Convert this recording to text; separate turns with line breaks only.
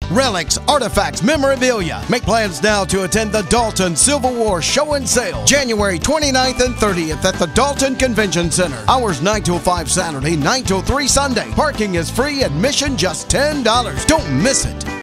relics, artifacts, memorabilia. Make plans now to attend the Dalton Civil War Show and Sale, January 29th and 30th at the Dalton Convention Center. Hours 9 till 5 Saturday, 9 till 3 Sunday. Parking is free, admission just $10. Don't miss it.